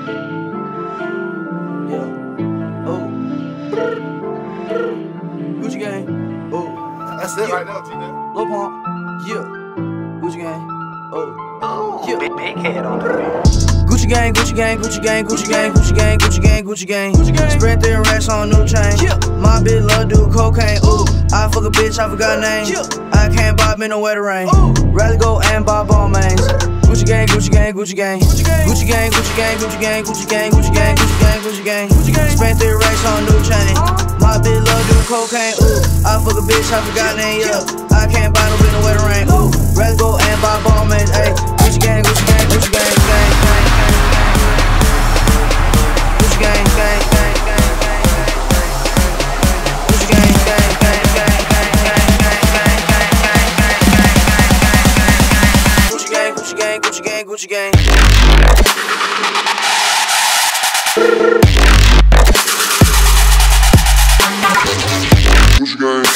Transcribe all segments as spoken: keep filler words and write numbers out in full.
Yeah. Oh. Gucci gang. Oh. That's it right now, T-Net. Lil Pump. Yeah. Gucci gang. Oh. Yeah. Big, big head on the beat. Gucci gang, Gucci gang, Gucci gang, Gucci gang, Gucci gang, Gucci gang, Gucci gang. Spread their racks on new chain. My bitch love do cocaine. Ooh, I fuck a bitch, I forgot name. I can't buy me no wetter rain. Rather go and buy ball mains. Gucci gang, Gucci gang, Gucci gang, Gucci gang, Gucci gang, Gucci gang, Gucci gang, Gucci gang, Gucci gang, Gucci gang, Gucci gang. Spent their racks on new chain. My bitch love do cocaine. Ooh, I fuck a bitch, I forgot name. Yeah, I can't buy no bitch no wetter rain. Ooh, rather go and buy ball mains. Ayy, Gucci gang, Gucci gang, Gucci gang, gang, gang. Gucci gang, gang, gang, gang, gang, gang. Gucci gang, gang, gang, gang, gang, gang, gang, gang, gang, gang, gang, gang. Gucci gang, Gucci gang, Gucci gang, Gucci gang. Gucci gang.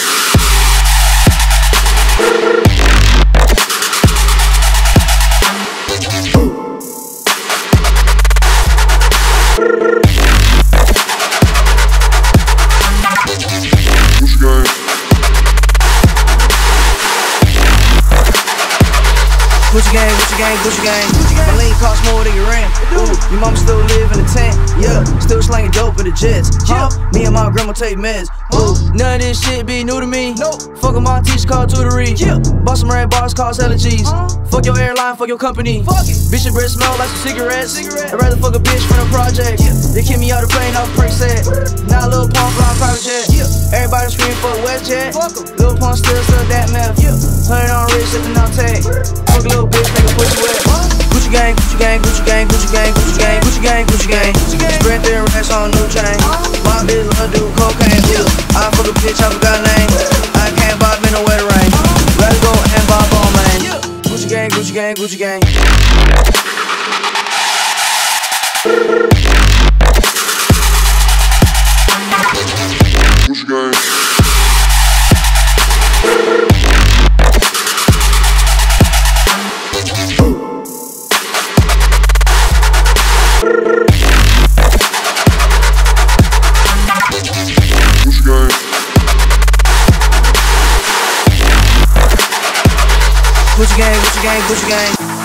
Gucci gang, Gucci gang, Gucci gang. My lean cost more than your rent. Ooh, your mama still live in a tent. Yeah, still slanging dope in the jets. Huh? Me and my grandma take meds. Ooh, none of this shit be new to me. Nope. Fuck with my teacher called tutoring. Yeah. Bought some red bars, cost hella cheese. Uh, fuck your airline, fuck your company. Fuck it. Bitch, your breath smell like some cigarettes. Cigarette. I'd rather fuck a bitch from the project. Yeah. They kick me out the plane off perk set. Now Lil Pump flying private jet. Yeah. Everybody scream for WestJet. Fuck em. Lil Pump still still that meth. Yeah. Hundred on rich, sippin' out tag. Fuck a little bitch, make a pussy wet. Gucci gang, Gucci gang, Gucci gang, Gucci gang, Gucci gang, Gucci gang, Gucci gang. Spread their racks on new chain. My bitch love do cocaine. Ooh, I fuck a bitch, I forgot name. I can't buy me no wetter rain. Rather go and buy ball man. Gucci gang, Gucci gang, Gucci gang. Gucci gang. Gucci gang, Gucci gang, Gucci gang.